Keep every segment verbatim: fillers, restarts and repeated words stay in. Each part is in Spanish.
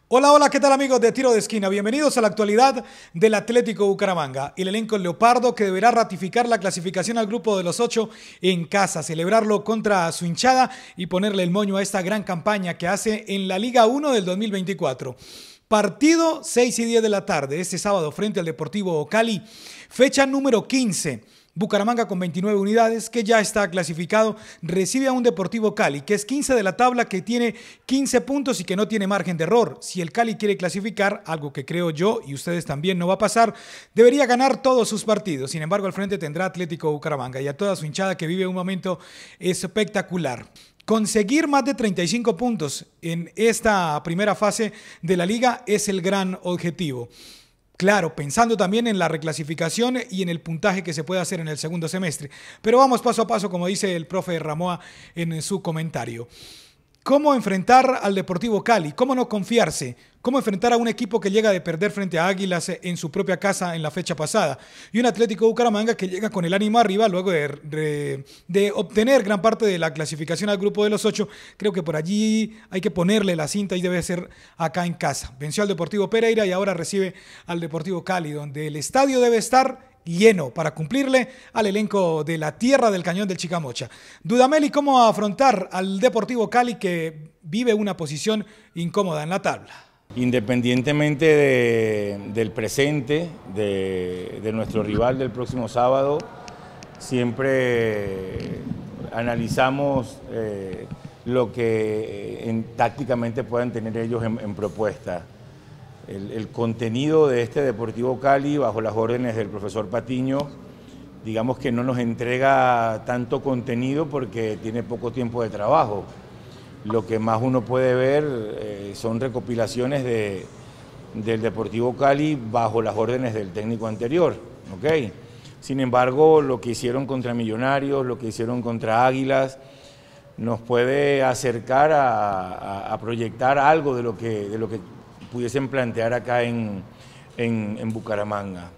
Hola, hola, ¿qué tal amigos de Tiro de Esquina? Bienvenidos a la actualidad del Atlético Bucaramanga. El elenco leopardo que deberá ratificar la clasificación al grupo de los ocho en casa, celebrarlo contra su hinchada y ponerle el moño a esta gran campaña que hace en la Liga uno del dos mil veinticuatro. Partido seis y diez de la tarde, este sábado frente al Deportivo Cali, fecha número quince. Bucaramanga con veintinueve unidades, que ya está clasificado, recibe a un Deportivo Cali, que es quince de la tabla, que tiene quince puntos y que no tiene margen de error. Si el Cali quiere clasificar, algo que creo yo y ustedes también no va a pasar, debería ganar todos sus partidos. Sin embargo, al frente tendrá Atlético Bucaramanga y a toda su hinchada que vive un momento espectacular. Conseguir más de treinta y cinco puntos en esta primera fase de la liga es el gran objetivo. Claro, pensando también en la reclasificación y en el puntaje que se puede hacer en el segundo semestre. Pero vamos paso a paso, como dice el profe Ramoa en su comentario. ¿Cómo enfrentar al Deportivo Cali? ¿Cómo no confiarse? ¿Cómo enfrentar a un equipo que llega de perder frente a Águilas en su propia casa en la fecha pasada? Y un Atlético Bucaramanga que llega con el ánimo arriba luego de, de, de obtener gran parte de la clasificación al grupo de los ocho. Creo que por allí hay que ponerle la cinta y debe ser acá en casa. Venció al Deportivo Pereira y ahora recibe al Deportivo Cali, donde el estadio debe estar lleno para cumplirle al elenco de la Tierra del Cañón del Chicamocha. Dudamel, ¿cómo afrontar al Deportivo Cali que vive una posición incómoda en la tabla? Independientemente de, del presente, de, de nuestro rival del próximo sábado, siempre analizamos eh, lo que en, tácticamente puedan tener ellos en, en propuesta. El, el contenido de este Deportivo Cali, bajo las órdenes del profesor Patiño, digamos que no nos entrega tanto contenido porque tiene poco tiempo de trabajo. Lo que más uno puede ver eh, son recopilaciones de, del Deportivo Cali bajo las órdenes del técnico anterior. ¿Okay? Sin embargo, lo que hicieron contra Millonarios, lo que hicieron contra Águilas, nos puede acercar a, a, a proyectar algo de lo que, de lo que pudiesen plantear acá en, en, en Bucaramanga.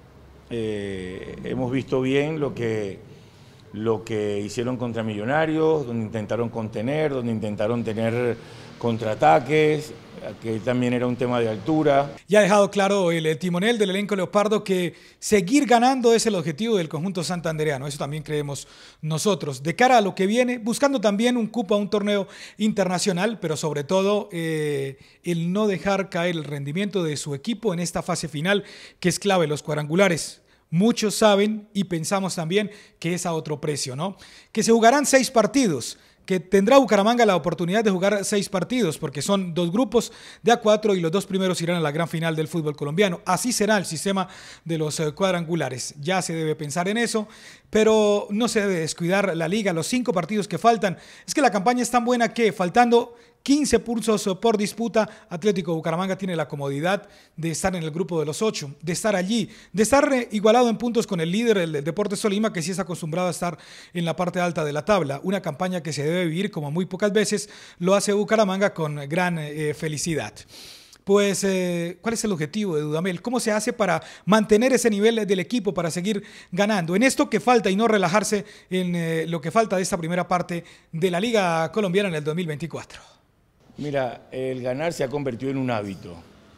Eh, hemos visto bien lo que, lo que hicieron contra Millonarios, donde intentaron contener, donde intentaron tener contraataques, que también era un tema de altura. Ya ha dejado claro el, el timonel del elenco leopardo que seguir ganando es el objetivo del conjunto santandereano, eso también creemos nosotros, de cara a lo que viene, buscando también un cupo a un torneo internacional, pero sobre todo eh, el no dejar caer el rendimiento de su equipo en esta fase final, que es clave, los cuadrangulares. Muchos saben y pensamos también que es a otro precio, ¿no? Que se jugarán seis partidos, que tendrá Bucaramanga la oportunidad de jugar seis partidos, porque son dos grupos de a cuatro y los dos primeros irán a la gran final del fútbol colombiano. Así será el sistema de los cuadrangulares. Ya se debe pensar en eso, pero no se debe descuidar la liga, los cinco partidos que faltan. Es que la campaña es tan buena que, faltando quince puntos por disputa, Atlético Bucaramanga tiene la comodidad de estar en el grupo de los ocho, de estar allí, de estar igualado en puntos con el líder, el Deportes Tolima, que sí es acostumbrado a estar en la parte alta de la tabla. Una campaña que se debe vivir como muy pocas veces lo hace Bucaramanga con gran eh, felicidad. Pues, eh, ¿cuál es el objetivo de Dudamel? ¿Cómo se hace para mantener ese nivel del equipo, para seguir ganando? En esto que falta y no relajarse en eh, lo que falta de esta primera parte de la Liga Colombiana en el dos mil veinticuatro. Mira, el ganar se ha convertido en un hábito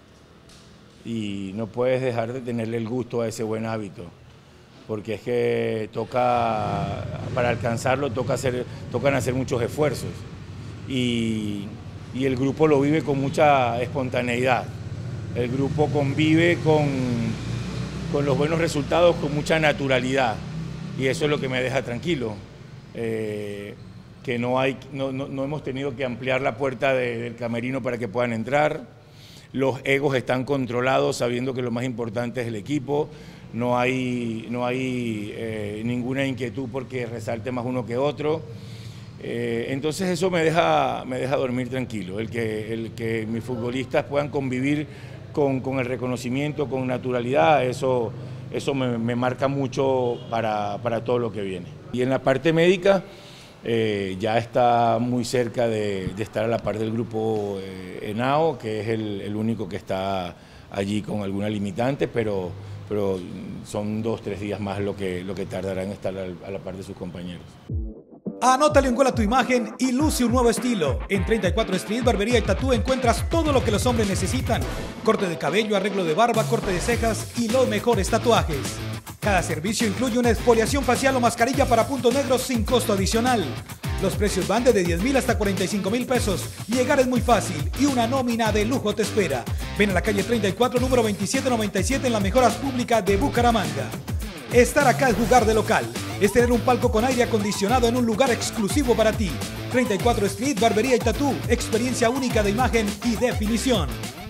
y no puedes dejar de tenerle el gusto a ese buen hábito, porque es que toca, para alcanzarlo toca hacer, tocan hacer muchos esfuerzos y, y el grupo lo vive con mucha espontaneidad. El grupo convive con, con los buenos resultados con mucha naturalidad y eso es lo que me deja tranquilo. Eh, que no, hay, no, no, no hemos tenido que ampliar la puerta de, del camerino para que puedan entrar, los egos están controlados sabiendo que lo más importante es el equipo, no hay, no hay eh, ninguna inquietud porque resalte más uno que otro, eh, entonces eso me deja, me deja dormir tranquilo, el que, el que mis futbolistas puedan convivir con, con el reconocimiento, con naturalidad, eso, eso me, me marca mucho para, para todo lo que viene. Y en la parte médica, Eh, ya está muy cerca de, de estar a la par del grupo eh, Henao, que es el, el único que está allí con alguna limitante, pero, pero son dos, tres días más lo que, lo que tardará en estar a la par de sus compañeros. Anótale un gol a tu imagen y luce un nuevo estilo. En treinta y cuatro Street Barbería y Tatú encuentras todo lo que los hombres necesitan. Corte de cabello, arreglo de barba, corte de cejas y los mejores tatuajes. Cada servicio incluye una exfoliación facial o mascarilla para puntos negros sin costo adicional. Los precios van desde diez mil hasta cuarenta y cinco mil pesos. Llegar es muy fácil y una nómina de lujo te espera. Ven a la calle treinta y cuatro, número veintisiete noventa y siete en las mejoras públicas de Bucaramanga. Estar acá es jugar de local. Es tener un palco con aire acondicionado en un lugar exclusivo para ti. treinta y cuatro Street Barbería y Tatú. Experiencia única de imagen y definición.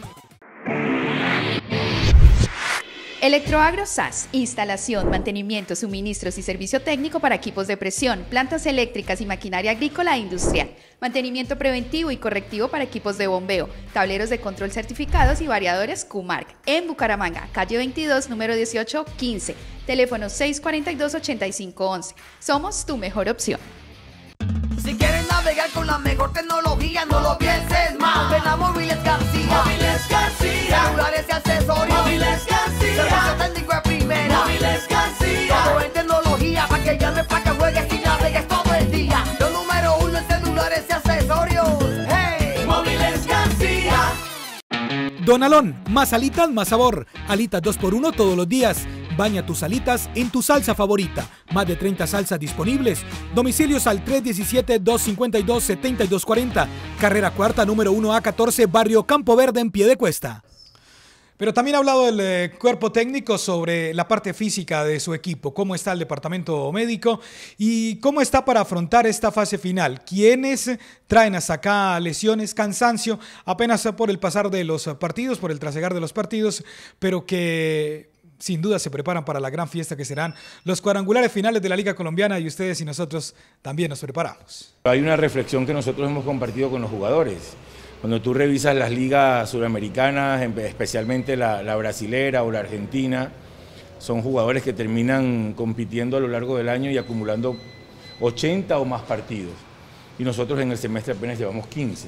Electroagro S A S, instalación, mantenimiento, suministros y servicio técnico para equipos de presión, plantas eléctricas y maquinaria agrícola e industrial, mantenimiento preventivo y correctivo para equipos de bombeo, tableros de control certificados y variadores Q-Mark, en Bucaramanga, calle veintidós, número dieciocho quince, teléfono seis cuatro dos, ocho cinco once. Somos tu mejor opción. Si quieres navegar con la mejor tecnología, no lo pienses más. Ven a Móviles García. Móviles García. Celulares y accesorios. Móviles García. Servicio técnico de primera. Móviles García. Todo en tecnología, para que llames, para que juegues y navegues todo el día. Lo número uno en celulares y accesorios. Hey, Móviles García. Don Alón, más alitas, más sabor. Alitas dos por uno todos los días. Baña tus alitas en tu salsa favorita. Más de treinta salsas disponibles. Domicilios al tres uno siete, dos cinco dos, siete dos cuatro cero. Carrera Cuarta, número uno A catorce, barrio Campo Verde, en Piedecuesta. Pero también ha hablado el eh, cuerpo técnico sobre la parte física de su equipo, cómo está el departamento médico y cómo está para afrontar esta fase final. Quienes traen hasta acá lesiones, cansancio, apenas por el pasar de los partidos, por el trasegar de los partidos, pero que sin duda se preparan para la gran fiesta que serán los cuadrangulares finales de la Liga Colombiana, y ustedes y nosotros también nos preparamos. Hay una reflexión que nosotros hemos compartido con los jugadores. Cuando tú revisas las ligas suramericanas, especialmente la, la brasilera o la argentina, son jugadores que terminan compitiendo a lo largo del año y acumulando ochenta o más partidos. Y nosotros en el semestre apenas llevamos quince.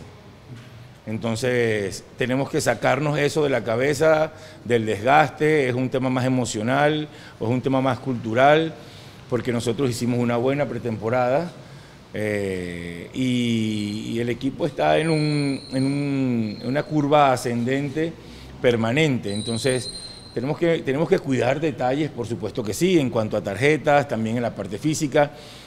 Entonces tenemos que sacarnos eso de la cabeza, del desgaste, es un tema más emocional o es un tema más cultural, porque nosotros hicimos una buena pretemporada eh, y, y el equipo está en, un, en, un, en una curva ascendente permanente. Entonces tenemos que, tenemos que cuidar detalles, por supuesto que sí, en cuanto a tarjetas, también en la parte física.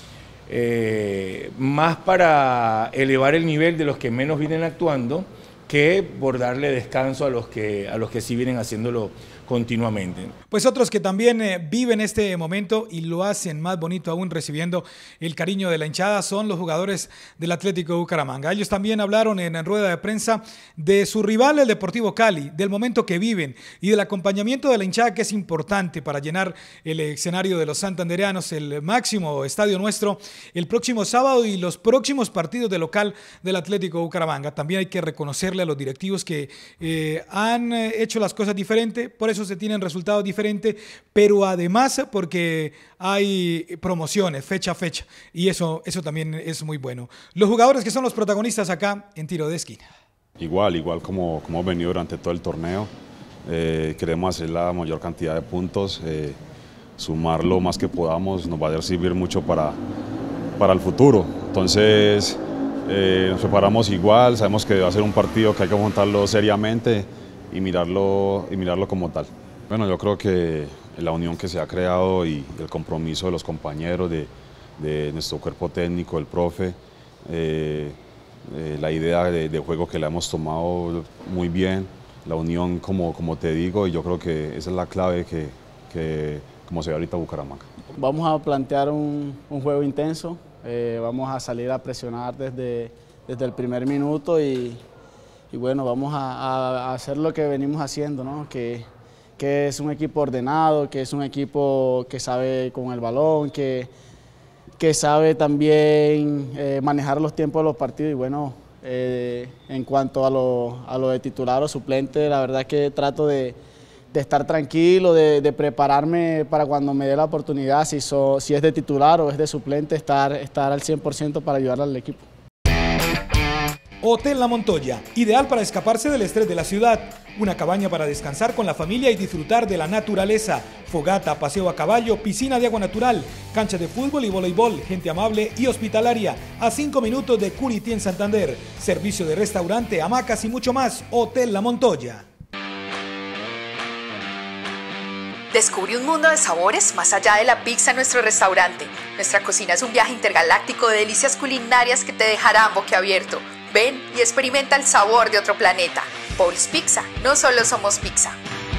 Eh, más para elevar el nivel de los que menos vienen actuando que por darle descanso a los que, a los que sí vienen haciéndolo continuamente. Pues otros que también eh, viven este momento y lo hacen más bonito aún recibiendo el cariño de la hinchada son los jugadores del Atlético de Bucaramanga. Ellos también hablaron en, en rueda de prensa de su rival, el Deportivo Cali, del momento que viven y del acompañamiento de la hinchada, que es importante para llenar el escenario de los santandereanos, el máximo estadio nuestro, el próximo sábado y los próximos partidos de local del Atlético de Bucaramanga. También hay que reconocerle a los directivos que eh, han hecho las cosas diferente, por eso se tienen resultados diferentes, pero además porque hay promociones fecha a fecha y eso, eso también es muy bueno. Los jugadores que son los protagonistas acá en tiro de esquina. Igual, igual como, como hemos venido durante todo el torneo, eh, queremos hacer la mayor cantidad de puntos, eh, sumar lo más que podamos, nos va a servir mucho para, para el futuro. Entonces eh, nos preparamos igual, sabemos que va a ser un partido que hay que afrontarlo seriamente y mirarlo, y mirarlo como tal. Bueno, yo creo que la unión que se ha creado y el compromiso de los compañeros, de, de nuestro cuerpo técnico, el profe, eh, eh, la idea de, de juego que la hemos tomado muy bien, la unión como, como te digo, y yo creo que esa es la clave que, que como se ve ahorita Bucaramanga. Vamos a plantear un, un juego intenso, eh, vamos a salir a presionar desde, desde el primer minuto y Y bueno, vamos a, a hacer lo que venimos haciendo, ¿no? Que, que es un equipo ordenado, que es un equipo que sabe con el balón, que, que sabe también eh, manejar los tiempos de los partidos. Y bueno, eh, en cuanto a lo, a lo de titular o suplente, la verdad que trato de, de estar tranquilo, de, de prepararme para cuando me dé la oportunidad, si, so, si es de titular o es de suplente, estar, estar al cien por ciento para ayudar al equipo. Hotel La Montoya, ideal para escaparse del estrés de la ciudad. una cabaña para descansar con la familia y disfrutar de la naturaleza, fogata, paseo a caballo, piscina de agua natural, cancha de fútbol y voleibol, gente amable y hospitalaria, a cinco minutos de Curití en Santander, servicio de restaurante, hamacas y mucho más, Hotel La Montoya. Descubre un mundo de sabores más allá de la pizza en nuestro restaurante. Nuestra cocina es un viaje intergaláctico de delicias culinarias que te dejarán boquiabierto. Ven y experimenta el sabor de otro planeta. Paul's Pizza, no solo somos pizza.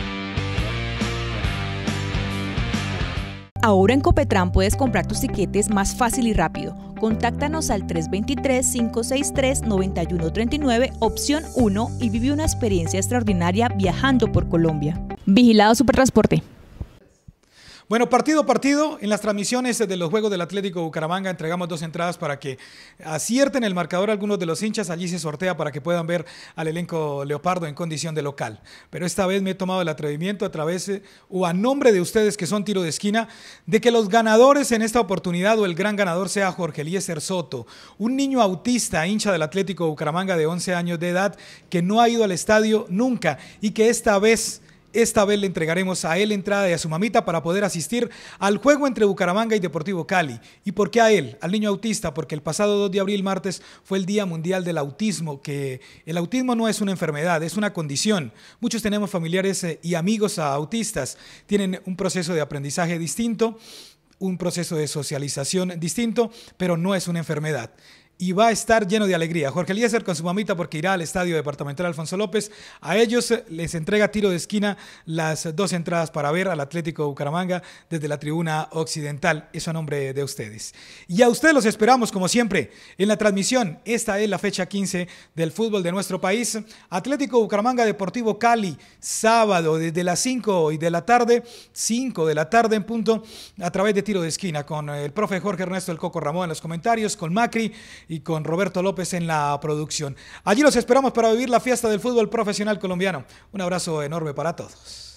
Ahora en Copetran puedes comprar tus tiquetes más fácil y rápido. Contáctanos al tres dos tres, cinco seis tres, nueve uno tres nueve, opción uno, y vive una experiencia extraordinaria viajando por Colombia. Vigilado Supertransporte. Bueno, partido a partido, en las transmisiones de los Juegos del Atlético Bucaramanga entregamos dos entradas para que acierten el marcador algunos de los hinchas. Allí se sortea para que puedan ver al elenco Leopardo en condición de local. Pero esta vez me he tomado el atrevimiento a través eh, o a nombre de ustedes que son tiro de esquina, de que los ganadores en esta oportunidad o el gran ganador sea Jorge Eliezer Soto, un niño autista, hincha del Atlético Bucaramanga de once años de edad, que no ha ido al estadio nunca y que esta vez... Esta vez le entregaremos a él entrada y a su mamita para poder asistir al juego entre Bucaramanga y Deportivo Cali. ¿Y por qué a él? Al niño autista, porque el pasado dos de abril, martes, fue el Día Mundial del Autismo, que el autismo no es una enfermedad, es una condición. Muchos tenemos familiares y amigos autistas, tienen un proceso de aprendizaje distinto, un proceso de socialización distinto, pero no es una enfermedad. Y va a estar lleno de alegría. Jorge Eliezer con su mamita porque irá al Estadio Departamental Alfonso López. A ellos les entrega tiro de esquina las dos entradas para ver al Atlético Bucaramanga desde la tribuna occidental. Eso a nombre de ustedes. Y a ustedes los esperamos como siempre en la transmisión. Esta es la fecha quince del fútbol de nuestro país. Atlético Bucaramanga Deportivo Cali, sábado desde las cinco y de la tarde, cinco de la tarde en punto, a través de tiro de esquina con el profe Jorge Ernesto El Coco Ramón en los comentarios, con Macri y con Roberto López en la producción. Allí los esperamos para vivir la fiesta del fútbol profesional colombiano. Un abrazo enorme para todos.